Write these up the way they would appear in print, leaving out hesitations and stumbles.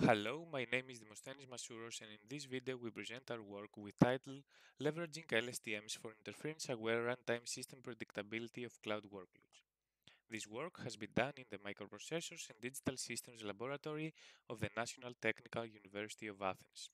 Hello, my name is Dimosthenis Masouros, and in this video we present our work with title Leveraging LSTMs for Interference-Aware Runtime System Predictability of Cloud Workloads. This work has been done in the Microprocessors and Digital Systems Laboratory of the National Technical University of Athens.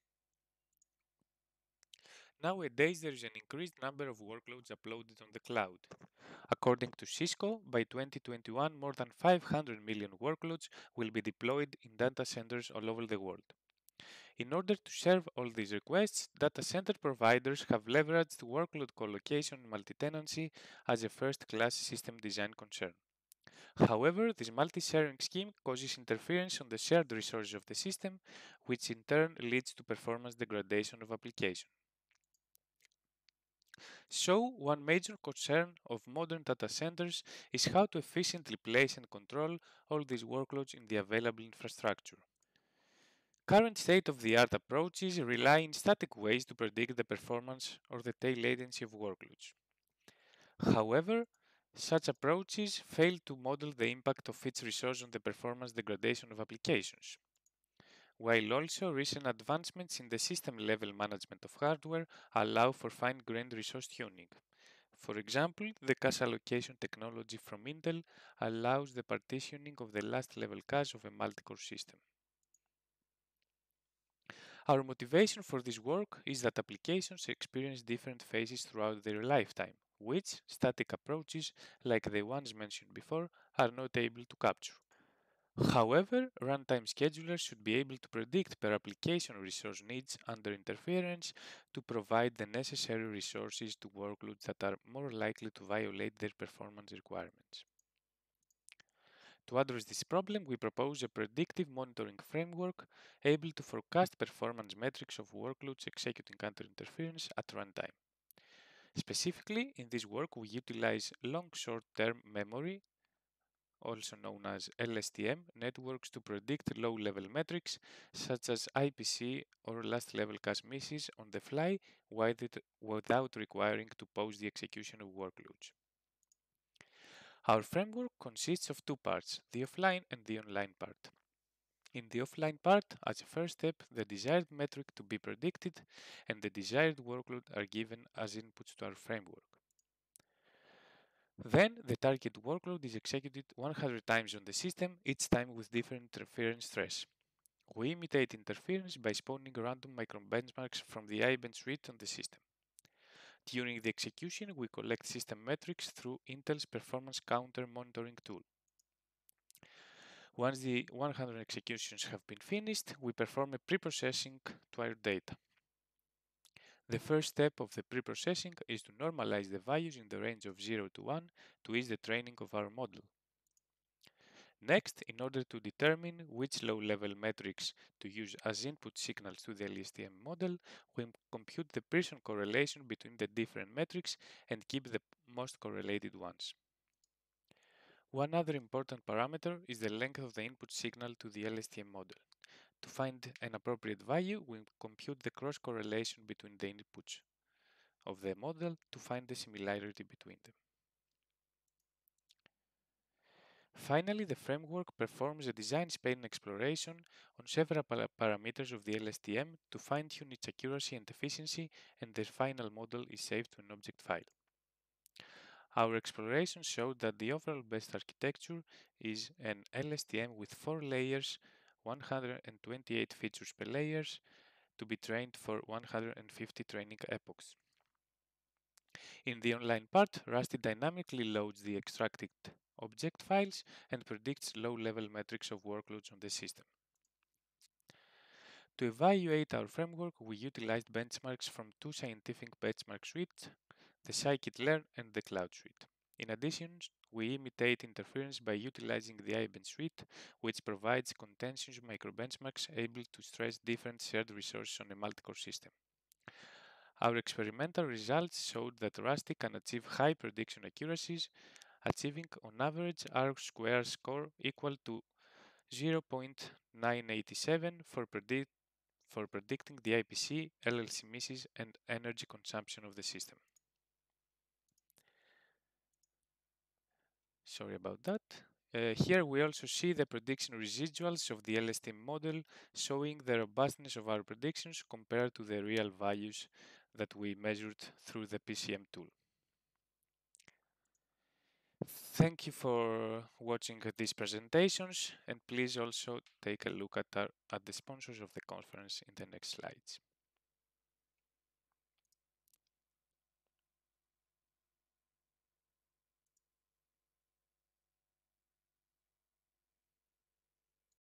Nowadays, there is an increased number of workloads uploaded on the cloud. According to Cisco, by 2021, more than 500 million workloads will be deployed in data centers all over the world. In order to serve all these requests, data center providers have leveraged workload collocation and multi-tenancy as a first-class system design concern. However, this multi-sharing scheme causes interference on the shared resources of the system, which in turn leads to performance degradation of application. So, one major concern of modern data centers is how to efficiently place and control all these workloads in the available infrastructure. Current state-of-the-art approaches rely in static ways to predict the performance or the tail latency of workloads. However, such approaches fail to model the impact of each resource on the performance degradation of applications. While also recent advancements in the system-level management of hardware allow for fine-grained resource tuning. For example, the cache allocation technology from Intel allows the partitioning of the last level cache of a multi-core system. Our motivation for this work is that applications experience different phases throughout their lifetime, which static approaches, like the ones mentioned before, are not able to capture. However, runtime schedulers should be able to predict per application resource needs under interference to provide the necessary resources to workloads that are more likely to violate their performance requirements. To address this problem, we propose a predictive monitoring framework able to forecast performance metrics of workloads executing under interference at runtime. Specifically, in this work, we utilize long short-term memory, also known as LSTM, networks to predict low-level metrics such as IPC or last-level cache misses on the fly without requiring to pause the execution of workloads. Our framework consists of two parts, the offline and the online part. In the offline part, as a first step, the desired metric to be predicted and the desired workload are given as inputs to our framework. Then, the target workload is executed 100 times on the system, each time with different interference stress. We imitate interference by spawning random microbenchmarks from the IBM suite on the system. During the execution, we collect system metrics through Intel's performance counter monitoring tool. Once the 100 executions have been finished, we perform a pre-processing to our data. The first step of the pre-processing is to normalize the values in the range of 0 to 1 to ease the training of our model. Next, in order to determine which low-level metrics to use as input signals to the LSTM model, we compute the Pearson correlation between the different metrics and keep the most correlated ones. One other important parameter is the length of the input signal to the LSTM model. To find an appropriate value, we compute the cross-correlation between the inputs of the model to find the similarity between them. Finally, the framework performs a design span exploration on several parameters of the LSTM to fine-tune its accuracy and efficiency, and the final model is saved to an object file. Our exploration showed that the overall best architecture is an LSTM with 4 layers, 128 features per layer, to be trained for 150 training epochs. In the online part, Rusty dynamically loads the extracted object files and predicts low-level metrics of workloads on the system. To evaluate our framework, we utilized benchmarks from two scientific benchmark suites, the scikit-learn and the Cloud suite. In addition, we imitate interference by utilizing the IBM suite, which provides contentious microbenchmarks able to stress different shared resources on a multi-core system. Our experimental results showed that Rusty can achieve high prediction accuracies, achieving on average R-squared score equal to 0.987 for predicting the IPC, LLC misses, and energy consumption of the system. Sorry about that. Here we also see the prediction residuals of the LSTM model, showing the robustness of our predictions compared to the real values that we measured through the PCM tool. Thank you for watching these presentations, and please also take a look at the sponsors of the conference in the next slides.